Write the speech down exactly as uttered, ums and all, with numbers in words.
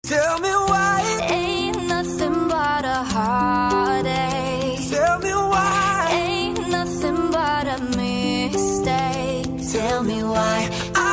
Tell me why. Ain't nothing but a heartache. Tell me why. Ain't nothing but a mistake. Tell me why.